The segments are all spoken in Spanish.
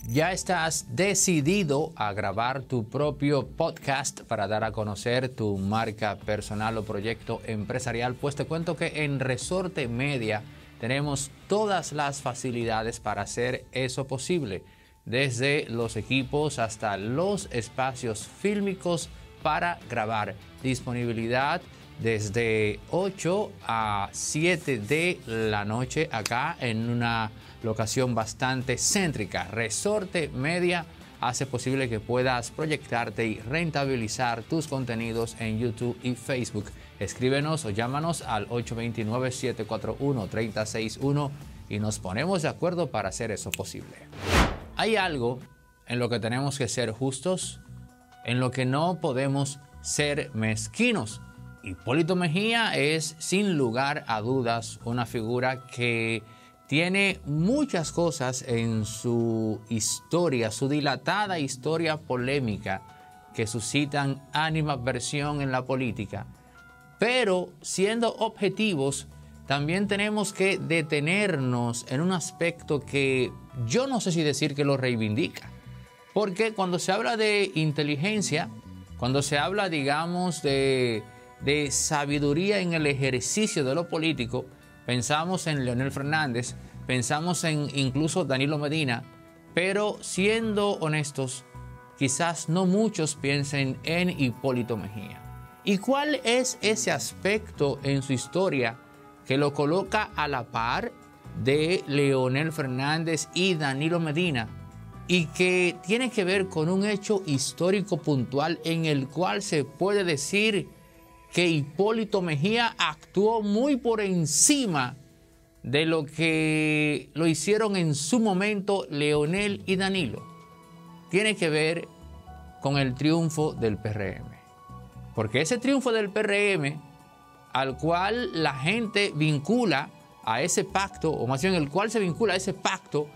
¿Ya estás decidido a grabar tu propio podcast para dar a conocer tu marca personal o proyecto empresarial? Pues te cuento que en Resorte Media tenemos todas las facilidades para hacer eso posible, desde los equipos hasta los espacios fílmicos para grabar. Disponibilidad desde 8 a 7 de la noche acá en una locación bastante céntrica. Resorte Media hace posible que puedas proyectarte y rentabilizar tus contenidos en YouTube y Facebook. Escríbenos o llámanos al 829-741-3061 y nos ponemos de acuerdo para hacer eso posible. Hay algo en lo que tenemos que ser justos, en lo que no podemos ser mezquinos. Hipólito Mejía es, sin lugar a dudas, una figura que tiene muchas cosas en su historia, su dilatada historia polémica, que suscitan animadversión en la política. Pero, siendo objetivos, también tenemos que detenernos en un aspecto que yo no sé si decir que lo reivindica. Porque cuando se habla de inteligencia, cuando se habla, digamos, de sabiduría en el ejercicio de lo político, pensamos en Leonel Fernández, pensamos en incluso Danilo Medina, pero siendo honestos, quizás no muchos piensen en Hipólito Mejía. ¿Y cuál es ese aspecto en su historia que lo coloca a la par de Leonel Fernández y Danilo Medina, y que tiene que ver con un hecho histórico puntual en el cual se puede decir que Hipólito Mejía actuó muy por encima de lo que lo hicieron en su momento Leonel y Danilo? Tiene que ver con el triunfo del PRM. Porque ese triunfo del PRM, al cual la gente vincula a ese pacto, o más bien el cual se vincula a ese pacto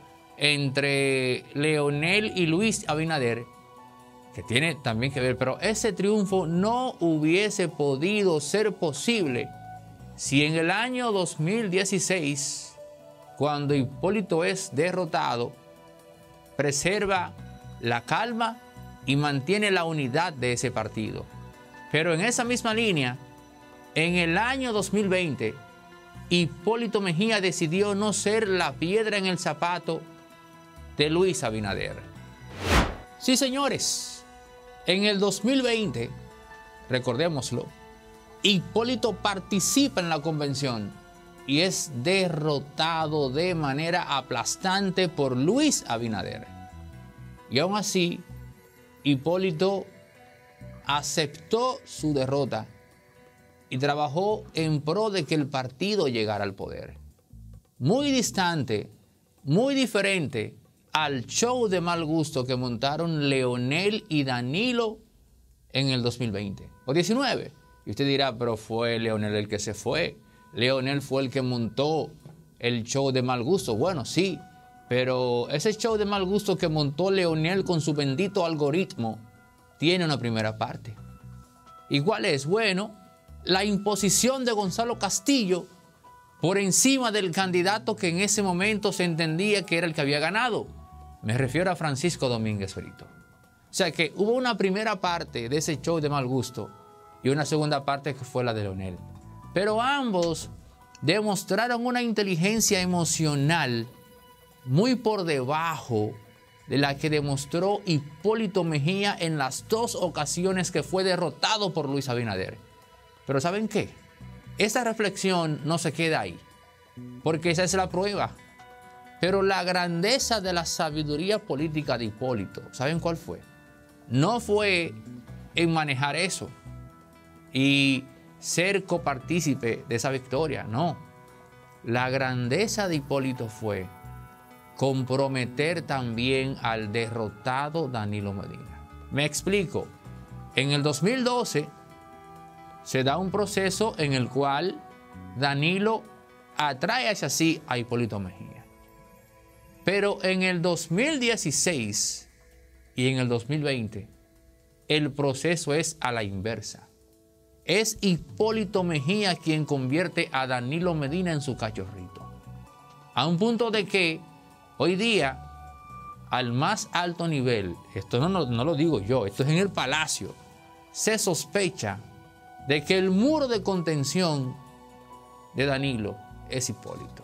entre Leonel y Luis Abinader, que tiene también que ver, pero ese triunfo no hubiese podido ser posible si en el año 2016, cuando Hipólito es derrotado, preserva la calma y mantiene la unidad de ese partido. Pero en esa misma línea, en el año 2020, Hipólito Mejía decidió no ser la piedra en el zapato de Luis Abinader. Sí, señores, en el 2020, recordémoslo, Hipólito participa en la convención y es derrotado de manera aplastante por Luis Abinader. Y aún así, Hipólito aceptó su derrota y trabajó en pro de que el partido llegara al poder. Muy distante, muy diferente al show de mal gusto que montaron Leonel y Danilo en el 2020 o 19. Y usted dirá, pero fue Leonel el que se fue. Leonel fue el que montó el show de mal gusto. Bueno, sí, pero ese show de mal gusto que montó Leonel con su bendito algoritmo tiene una primera parte. ¿Y cuál es? Bueno, la imposición de Gonzalo Castillo por encima del candidato que en ese momento se entendía que era el que había ganado. Me refiero a Francisco Domínguez Brito. O sea que hubo una primera parte de ese show de mal gusto y una segunda parte que fue la de Leonel. Pero ambos demostraron una inteligencia emocional muy por debajo de la que demostró Hipólito Mejía en las dos ocasiones que fue derrotado por Luis Abinader. Pero ¿saben qué? Esa reflexión no se queda ahí, porque esa es la prueba. Pero la grandeza de la sabiduría política de Hipólito, ¿saben cuál fue? No fue en manejar eso y ser copartícipe de esa victoria, no. La grandeza de Hipólito fue comprometer también al derrotado Danilo Medina. Me explico. En el 2012 se da un proceso en el cual Danilo atrae hacia sí a Hipólito Mejía. Pero en el 2016 y en el 2020, el proceso es a la inversa. Es Hipólito Mejía quien convierte a Danilo Medina en su cachorrito. A un punto de que hoy día al más alto nivel, esto no lo digo yo, esto es en el palacio, se sospecha de que el muro de contención de Danilo es Hipólito.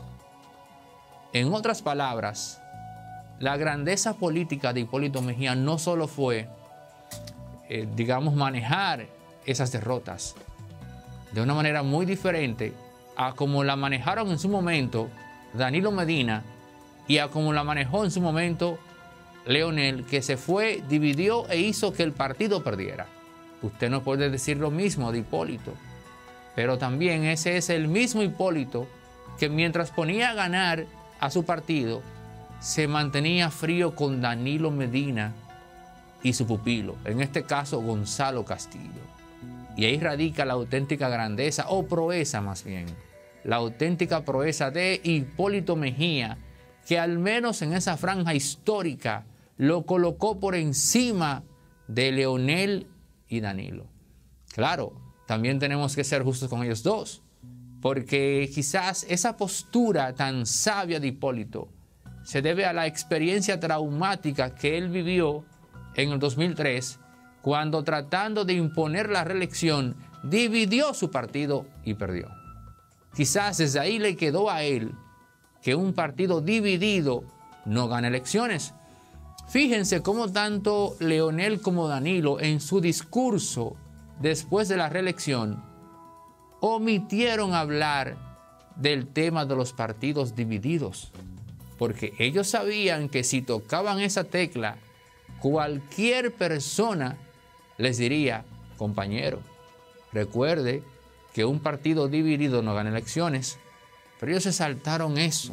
En otras palabras, la grandeza política de Hipólito Mejía no solo fue, digamos, manejar esas derrotas de una manera muy diferente a como la manejaron en su momento Danilo Medina y a como la manejó en su momento Leonel, que se fue, dividió e hizo que el partido perdiera. Usted no puede decir lo mismo de Hipólito, pero también ese es el mismo Hipólito que mientras ponía a ganar a su partido, se mantenía frío con Danilo Medina y su pupilo, en este caso Gonzalo Castillo. Y ahí radica la auténtica grandeza, o proeza más bien, la auténtica proeza de Hipólito Mejía, que al menos en esa franja histórica lo colocó por encima de Leonel y Danilo. Claro, también tenemos que ser justos con ellos dos, porque quizás esa postura tan sabia de Hipólito se debe a la experiencia traumática que él vivió en el 2003, cuando tratando de imponer la reelección, dividió su partido y perdió. Quizás desde ahí le quedó a él que un partido dividido no gana elecciones. Fíjense cómo tanto Leonel como Danilo en su discurso después de la reelección omitieron hablar del tema de los partidos divididos, porque ellos sabían que si tocaban esa tecla, cualquier persona les diría: compañero, recuerde que un partido dividido no gana elecciones. Pero ellos se saltaron eso.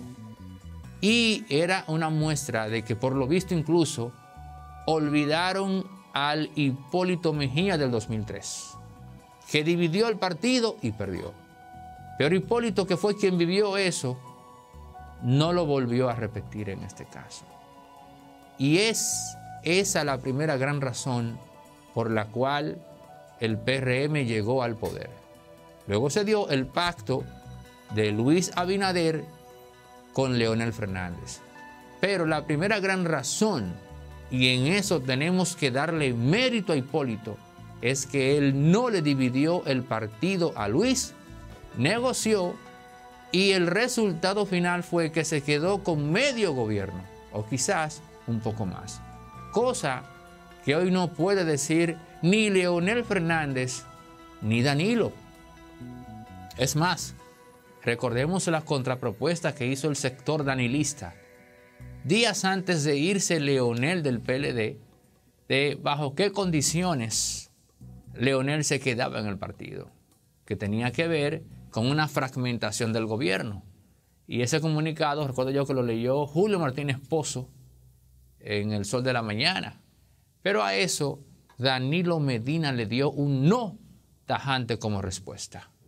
Y era una muestra de que, por lo visto, incluso olvidaron al Hipólito Mejía del 2003, que dividió el partido y perdió. Pero Hipólito, que fue quien vivió eso, no lo volvió a repetir en este caso. Y es esa la primera gran razón por la cual el PRM llegó al poder. Luego se dio el pacto de Luis Abinader con Leonel Fernández. Pero la primera gran razón, y en eso tenemos que darle mérito a Hipólito, es que él no le dividió el partido a Luis, negoció, y el resultado final fue que se quedó con medio gobierno, o quizás un poco más. Cosa que hoy no puede decir ni Leonel Fernández ni Danilo. Es más, recordemos las contrapropuestas que hizo el sector danilista días antes de irse Leonel del PLD, de bajo qué condiciones Leonel se quedaba en el partido, que tenía que ver con una fragmentación del gobierno. Y ese comunicado, recuerdo yo que lo leyó Julio Martínez Pozo en El Sol de la Mañana. Pero a eso Danilo Medina le dio un no tajante como respuesta.